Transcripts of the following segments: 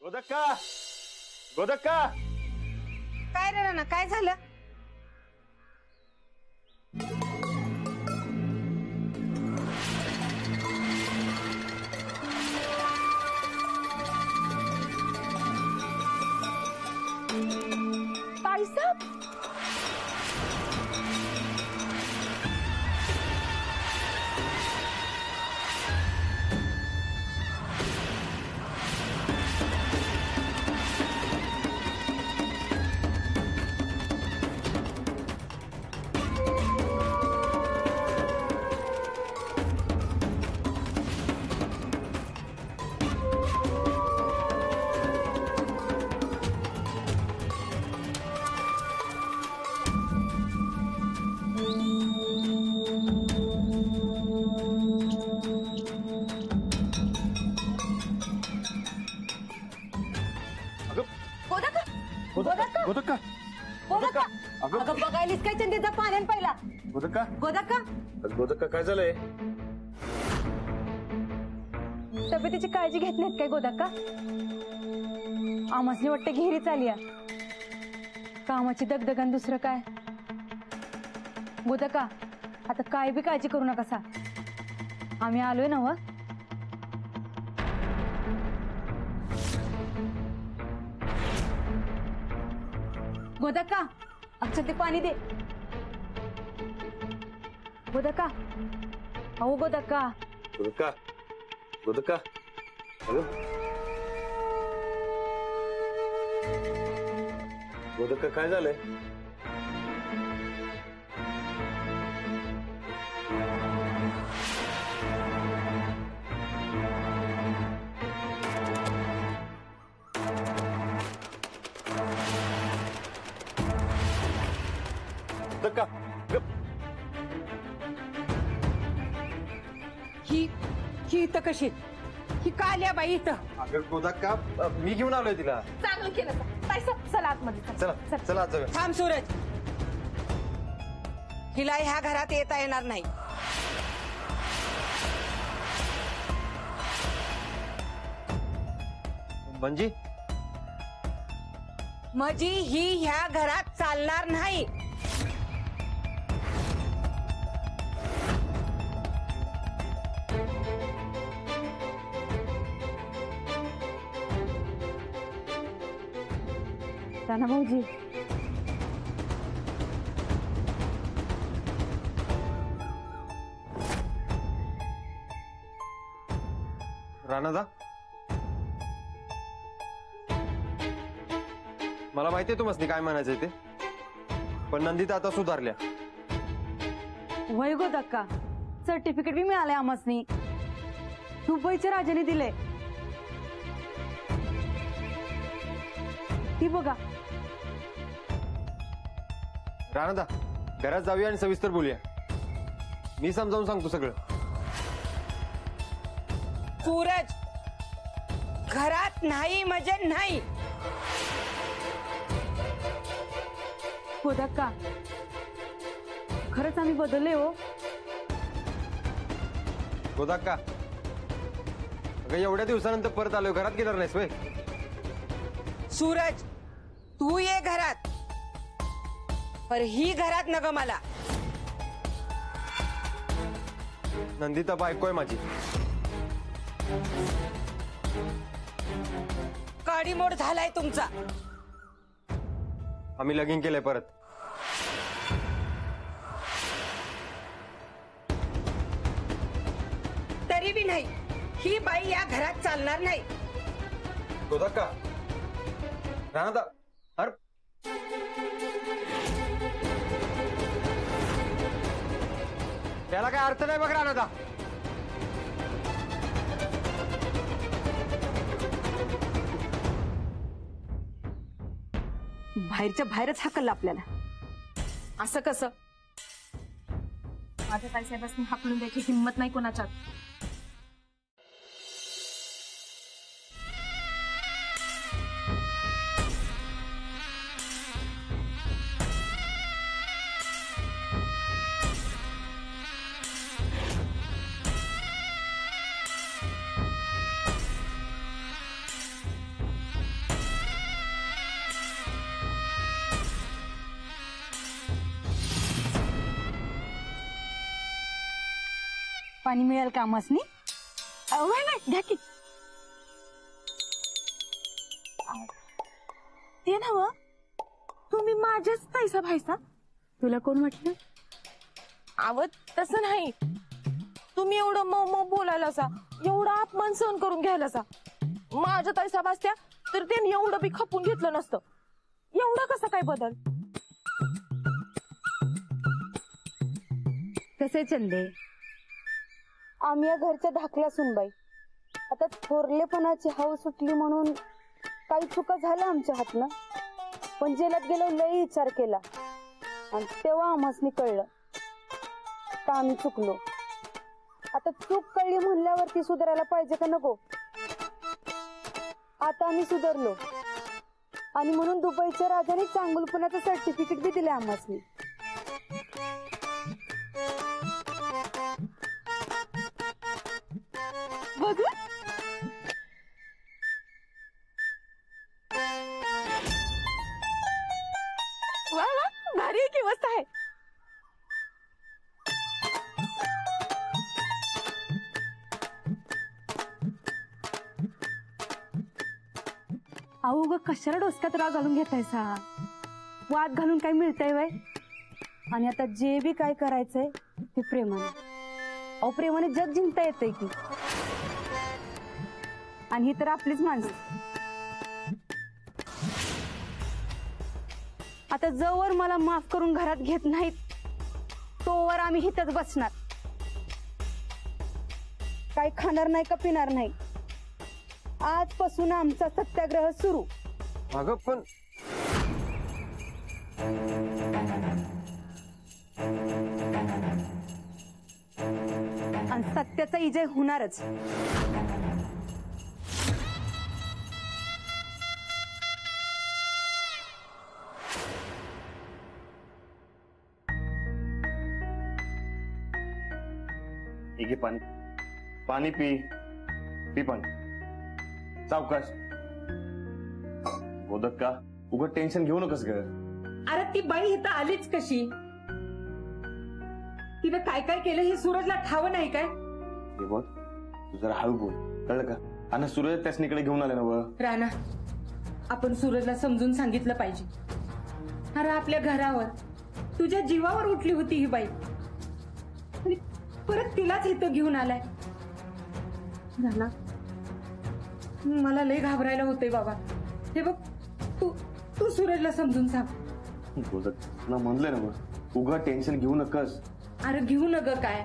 गोदक्का गोदक्का काय रे ना काय झालं? ताईसाहेब गोदक्का गोदक्का गोदक्का अगं अगं बघायलीस काय चंदीचा पाण्यान पहिला गोदक्का गोदक्का गोदक्का काय झालंय? तब्येतीची काळजी घेत नाहीत काय गोदक्का? आमासनी वाटतं घेरीच आली कामाची दगदगन दुसरं काय? गोदक्का आता काय बी काळजी करू नका सा आम्ही आलोय ना व गोदक्का अच्छा ते पाणी दे गोदक्का अहो गोदक्का गोदक्का गोदक्का अगं गोदक्का काय झालंय? गोदक्का ही इथं कशी ही का आल्या बाई इथं? अगं गोदक्का मी घेऊन आलोय तिला. चांगलं केलं चला आतमध्ये चला चला आज जाऊया. थांब सूरज, हिला ह्या घरात येता येणार नाही. म्हणजे मजी ही ह्या घरात चालणार नाही. राणा भाऊजी राणादा मला माहितीये तुम्हाला काय म्हणायचंय ते, पण नंदिता आता सुधारल्या. वय गोदक्का सर्टिफिकेट बी मिळालंय आमासनी. दुबईच्या राजाने दिले. ती बघा. राणादा घरात जाऊया आणि सविस्तर बोलूया. मी समजावून सांगतो सगळं. सूरज घरात नाही म्हणजे नाही. गोदक्का खरंच आम्ही बदलले हो. गोदक्का अगं एवढ्या दिवसानंतर परत आलोय, घरात गेणार नाहीस वय? सूरज तू ये घरात, पर ही घरात नग मला. नंदिता बायकोय माझी. काडीमोड झालाय तुमचा. आम्ही लगीन केलंय परत. तरी बी नाही, ही बाई या घरात चालणार नाही. गोदक्का राणादा अरे त्याला काय अर्थ नाही बघ राणादा. बाहेरच्या बाहेरच हाकललं आपल्याला. असं कसं? माझ्या ताईसाहेबांनी हाकलून द्यायची हिंमत नाही कोणाच्यात. पाणी मिळेल का आम्हासनी? नाही घ्या की. ते नव तुम्ही माझ्याच ताईसा भाईसा. तुला कोण म्हटलं? आवत तसं नाही. तुम्ही एवढं मऊ बोलायला असा, एवढा अपमान सहन करून घ्यायला असा. माझ्या ताईसा भासत्या तर त्यांनी एवढं बी खपून घेतलं नसतं. एवढा कसा काय बदल? कसे चंदे, आम्ही या घरच्या धाकल्या सुनबाई. आता थोरलेपणाची हाव सुटली म्हणून काही चुका झाल्या आमच्या हातनं, पण जेलात गेलो लई विचार केला आणि तेव्हा आम्हासनी कळलं का आम्ही चुकलो. आता चूक कळली म्हणल्यावरती सुधारायला पाहिजे का नको? आता आम्ही सुधारलो आणि म्हणून दुबईच्या राजाने चांगुलपणाचं सर्टिफिकेट बी दिले आम्हासनी. बघ वा वा, भारी आहे की, मस्त आहे. अहो ग कशाला डोसक्यात राग घालून घेतायसा? वाद घालून काय मिळतंय वय? आणि आता जे बी काय करायचंय ते प्रेमाने. अहो प्रेमाने जग जिंकता येतंय की. आणि ही तर आपलीच माणसं. आता जोवर मला माफ करून घरात घेत नाहीत तोवर आम्ही हिथच बसणार. काही खाणार नाही का पिणार नाही. आजपासून आमचा सत्याग्रह सुरू. अगं पण आणि सत्याचा विजय होणारच. घे पाणी. पाणी पी. पी पाणी. सावकाश. बोधक का उगत टेन्शन घेऊ नकस ग. अरे ती बाई इथं आलीच कशी? तिने काय काय केलं हे सूरजला ठाव नाही काय? हे बघ तू जरा हळू बोल, कळलं का? आणि सूरज त्यासनीकडे घेऊन आले ना व. राणा, आपण सूरजला समजून सांगितलं पाहिजे. अरे आपल्या घरावर तुझ्या जीवावर उठली होती ही बाई आणि परत तिलाच इथं घेऊन आलाय. राणा, मला लय घाबरायला होतंय बाबा. हे बघ तू तू सूरजला समजून सांग. बोधक तुला म्हणलंय ना मग, उगा टेन्शन घेऊ नकस. अरे घेऊ न ग काय?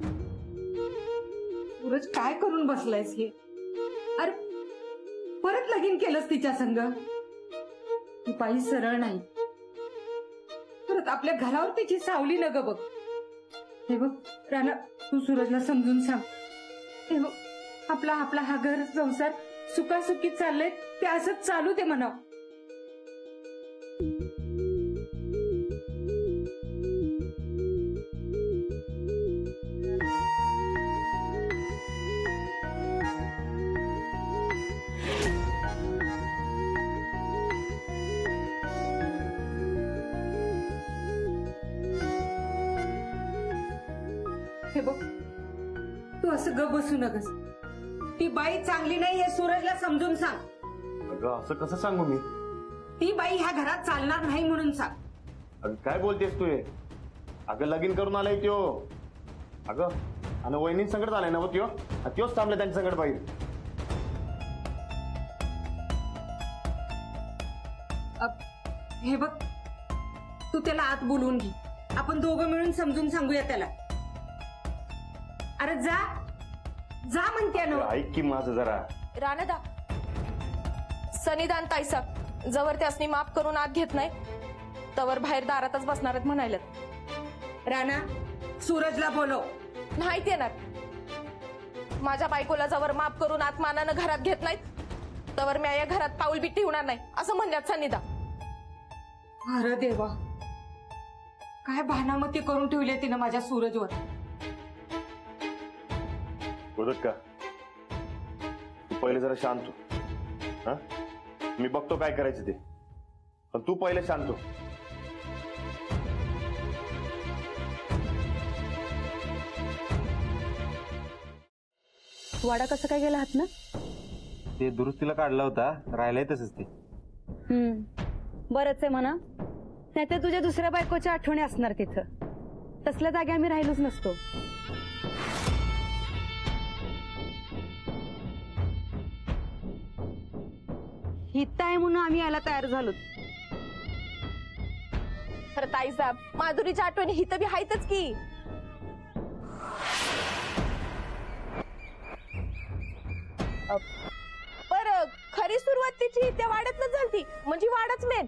सूरज काय करून बसलायस हे? अरे परत लगीन केलंस तिच्या संग. ती बाई सरळ नाही. परत आपल्या घरावर तिची सावली न ग बघ. हे बघ राणा, तू सूरजला समजून सांग. हे बघ आपला आपला हा घर संसार सुखासुखी चाललंय ते असंच चालू दे म्हणावं. हे बघ तू असं ग बसू नकस. ती बाई चांगली नाही हे सूरजला समजून सांग. अगं असं कसं सांगू मी? ती बाई ह्या घरात चालणार नाही म्हणून सांग. अगं काय बोलतेस तू हे? अगं लगीन करून आलाय त्यो. अगं आणि वहिनी संकट आलाय ना व त्यो. त्योच थांबलाय त्यांच्या संकट बाहेर. हे बघ तू त्याला आत बोलवून घे. आपण दोघं मिळून समजून सांगूया त्याला. अरे जा जा म्हणते ना. ऐक की माझं जरा. राणेदा, सनिदान ताईसा जवळ त्यासनी माफ करून आत घेत नाही तवर बाहेर दारातच बसणार आहेत म्हणायला. राणा, सूरजला बोलव. नाहीत येणार. माझ्या बायकोला जवळ माफ करून आत्मानानं घरात घेत नाहीत तवर मी या घरात पाऊल बी ठेवणार नाही असं म्हणल्यात सनिदा. अरे देवा, काय भानामती करून ठेवली तिनं माझ्या सूरजवर. बोलत का तू पहिले जरा शांत हो. हा मी बघतो काय करायचं ते, पण तू पहिले शांत हो. वाडा कसं काय गेला आहात ना? ते दुरुस्तीला काढला होता, राहिलाय तसंच ते. बरंच आहे म्हणा. नाहीतर तुझ्या दुसऱ्या बायकोच्या आठवणी असणार तिथं. तसल्या जागी आम्ही राहिलोच नसतो. हित आहे म्हणून आम्ही यायला तयार झालो. खरं ताईसाहेब, माधुरीच्या आठवणी हित बी आहेतच की. पर खरी सुरुवात तिची त्या वाड्यातनं झालती, म्हणजे वाडाच मेन.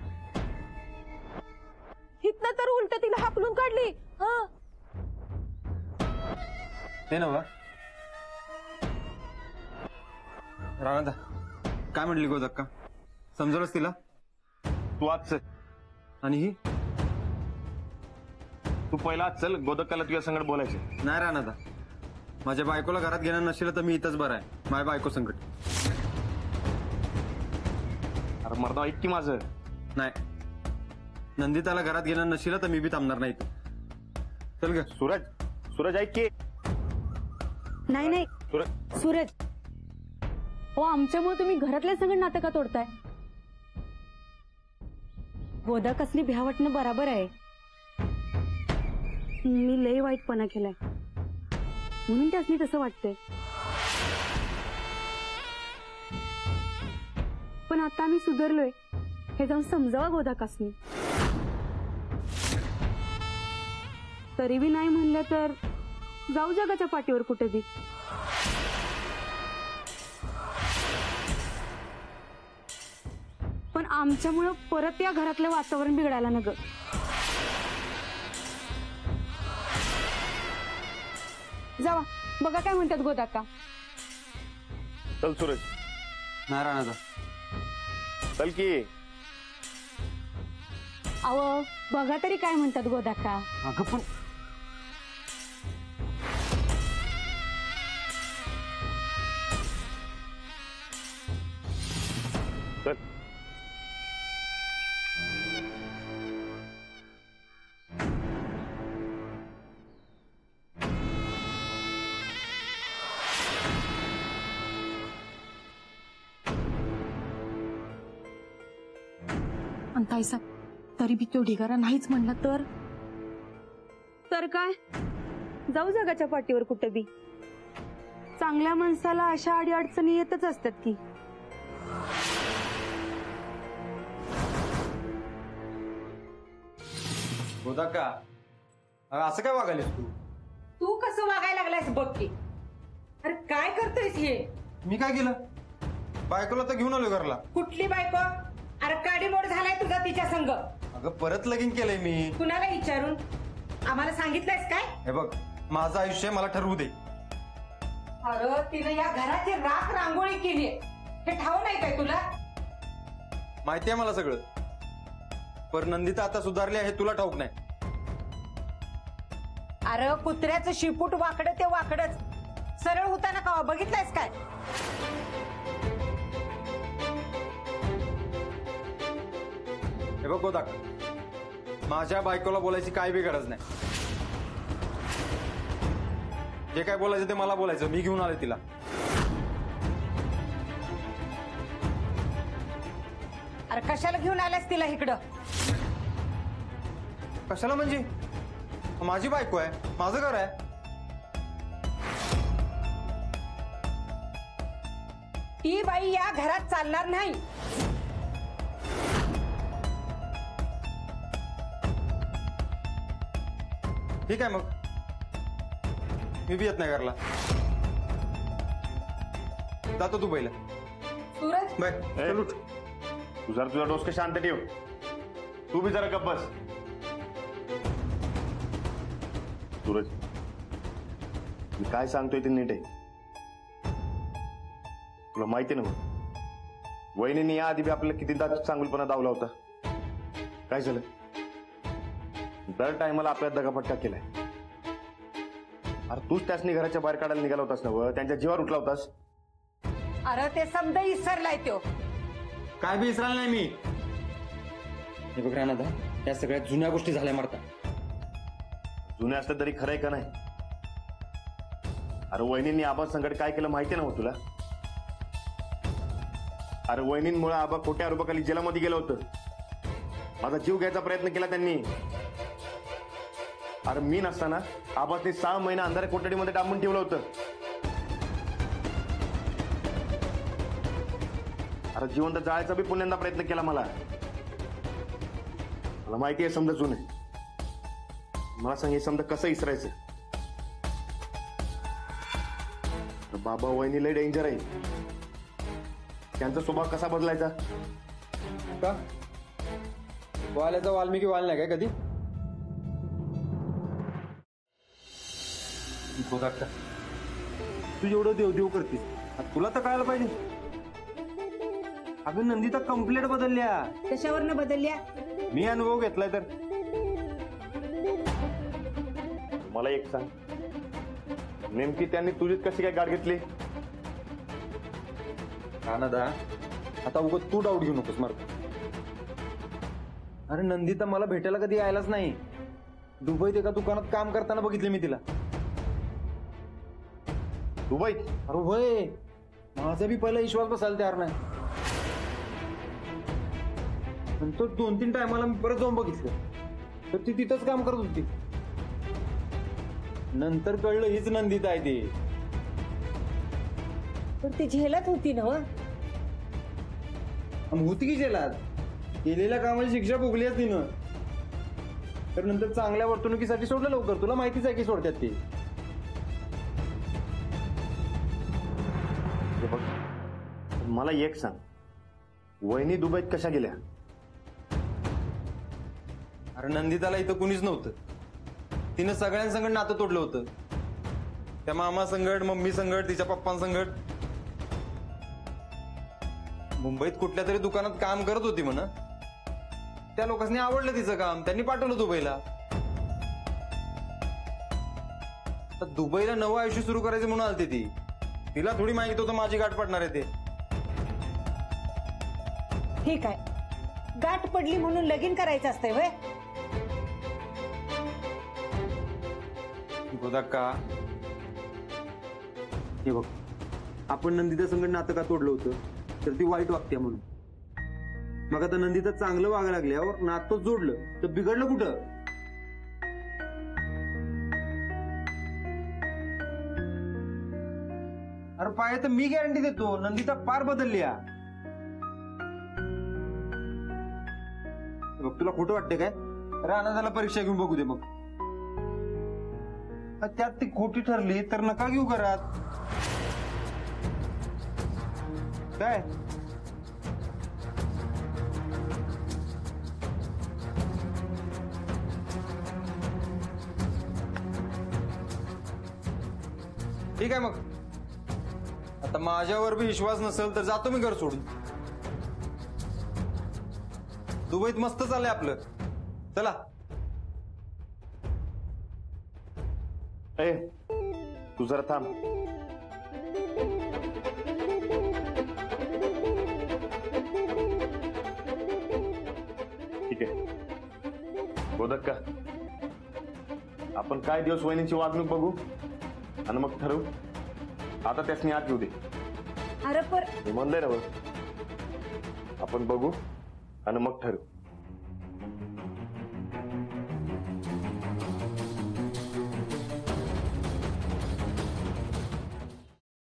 हितनं तर उलट तिला हाकलून काढली. हा, ते नव्ह राणा, काय म्हटली गोदक्का? समजवलंस तिला? तू आज चल. आणि ही तू पहिला आज चल, गोदक्काला तुझ्या संगत बोलायचं. नाही राणा, माझ्या बायकोला घरात घेणार नसेल तर मी इथंच बरं आहे. माझ्या बायको संकट अरे मर्दा, ऐक की माझं. नाही, नंदिताला घरात घेणार नसेल तर मी बी थांबणार नाही इथं. चल ग. सूरज ऐक की. नाही नाही सूरज, हो आमच्यामुळे तुम्ही घरातल्या संगत नातं का तोडताय? गोदा कसली भ्या वाटणं बराबर आहे. मी लय वाईटपणा केलाय म्हणून त्यासनी तसं वाटतंय. पण आता आम्ही सुधारलोय हे जाऊन समजावा गोदाकासनी. तरी बी नाही म्हणलं तर जाऊ जगाच्या पाठीवर कुठे बी. पण आमच्यामुळं परत या घरातलं वातावरण बिघडायला नग. जावा बघा काय म्हणतात गोदाका. चल सूरज. नाही राणा, चल की. अहो बघा तरी काय म्हणतात गोदाका. अगं पण चल. आणि ताईसाहेब, तरी बी तो ढिगारा नाहीच म्हणला तर? तर काय, जाऊ जगाच्या पाठीवर कुठे बी. चांगल्या माणसाला अशा अडी अडचणी येतच असतात की. गोदक्का, असं काय वागायलीस तू? तू कसं वागायला लागलायस बघ की. अरे काय करतोयस हे? मी काय केलं? बायकोला तर घेऊन आलोय घरला. कुठली बायको? अरे काडीमोड झालाय तुझा तिच्या संग. अगं परत लगीन केलंय मी. कुणाला विचारून? आम्हाला सांगितलंयस काय? हे बघ, माझं आयुष्य मला ठरवू दे. अरे तिनं या घराची राख रांगोळी केली हे ठाव नाही काय तुला? माहितीये मला सगळं, पर नंदिता आता सुधारली आहे तुला ठाऊक नाही. अरे कुत्र्याचं शिपूट वाकडं ते वाकडच, सरळ होताना का बघितलंयस काय? हे बघ गोदाका, माझ्या बायकोला बोलायची काय बी गरज नाही. जे काय बोलायचं ते मला बोलायचं. मी घेऊन आले तिला. अरे कशाला घेऊन आलास तिला इकडं? कशाला म्हणजे? माझी बायको आहे, माझं घर आहे. ती बाई या घरात चालणार नाही. ठीक आहे मग, मी बी येत नाही घरला. जातो तू पहिला. सूरज, बाय. चल उठ. तू जरा तुझा डोसकं शांत ठेव. तू बी जरा गप्प बस. सूरज, मी काय सांगतोय ते नीट आहे. तुला माहिती ना मग, वहिनीने या आधी बी आपल्याला कितीदा चांगुलपणा दावला होता. काय झालं? दर टायमाला आपल्याला दगाफटका केलाय. अरे तूच त्यासनी घराच्या बाहेर काढायला निघाला होतास ना व त्यांच्या जीवावर उठला होतास. अरे ते समजा इसरलाय तो. काय बी इसरायला नाही मी. हे बघ राणा, या सगळ्या जुन्या गोष्टी झाल्या मारता. जुने असलं तरी खरंय का नाही? अरे वहिनींनी आबा संकट काय केलं माहिती ना हो तुला? अरे वहिनींमुळे आबा खोट्या आरोपाखाली जेलामध्ये गेलं होतं. माझा जीव घ्यायचा प्रयत्न केला त्यांनी. अरे मी नसताना आबाने 6 महिने अंधाऱ्या कोठडीमध्ये डांबून ठेवलं होतं. अरे जिवंत जाळायचा बी पुण्यांदा प्रयत्न केला. मला माहिती आहे समजा जुने. मला सांग हे समजा कसं इसरायचं? बाबा वहिनी लय डेंजर आहे. त्यांचा स्वभाव कसा बदलायचा? का वाल्याचा वाल्मिकी वाल नाही काय कधी? गोदाक्का, तू एवढं देवदेव करतीस, तुला तर कळायला पाहिजे. अगं नंदिता कंप्लेंट बदलल्या. कशावरनं बदलल्या? मी अनुभव घेतलाय तर. मला एक सांग, नेमकी त्यांनी तुझीच कशी काय गाठ घेतली? कानादा, आता उगाच तू डाऊट घेऊ नकोस मार्क. अरे नंदिता मला भेटायला कधी यायलाच नाही. दुबईत एका दुकानात काम करताना बघितले मी तिला. दुबईत? अरे होय, माझा बी पहिला विश्वास बसायला तयार नाही. नंतर 2-3 टायमाला मी परत जाऊन बघितलं तर ती तिथंच काम करत होती. नंतर कळलं हीच नंदिता आहे ती. पण ती झेलत होती ना? होती की जेलात. केलेल्या कामाची शिक्षा भोगली आहे तिनं. तर नंतर चांगल्या वर्तणुकीसाठी सोडलं लवकर. तुला माहितीच आहे की सोडतात ते. बघ, मला एक सांग, वहिनी दुबईत कशा गेल्या? अरे नंदिताला इथं कुणीच नव्हतं. तिनं सगळ्यांसंगत नातं तोडलं होतं. त्या मामा संगट, मम्मी संगट, तिच्या पप्पांसंगट. मुंबईत कुठल्या तरी दुकानात काम करत होती म्हणा. त्या लोकांनी आवडलं तिचं काम, त्यांनी पाठवलं दुबईला. तर दुबईला नवं आयुष्य सुरू करायचं म्हणून आलती ती. तिला थोडी माहित होतं माझी गाठ पडणार आहे ते. ठीक आहे, गाठ पडली म्हणून लगीन करायचं असतंय वय? गोदाक्का, हे बघ, आपण नंदिता संगत नातं का तोडलं होतं? तर ती वाईट वागते म्हणून. मग आता नंदिता चांगलं वागायला लागल्यावर नातं जोडलं तर बिघडलं कुठं? अरे पाहिजे तर मी गॅरंटी देतो, नंदिता पार बदलली. बघ, तुला खोटं वाटतंय काय? राणादाला परीक्षा घेऊन बघू दे मग. त्यात ती खोटी ठरली तर नका घेऊ घरात. काय ठीक आहे मग. आता माझ्यावर बी विश्वास नसेल तर जातो मी घर सोडून. दुबईत मस्त चाललंय आपलं. चला. ए, तू जरा थांब. ठीक आहे गोदक्का, आपण काय दिवस वहिनीची वागणूक बघू आणि मग ठरवू. आता त्यासनी आत येऊ दे. अरे पर मी म्हणलंय ना बघ, आपण बघू आणि मग ठरवू.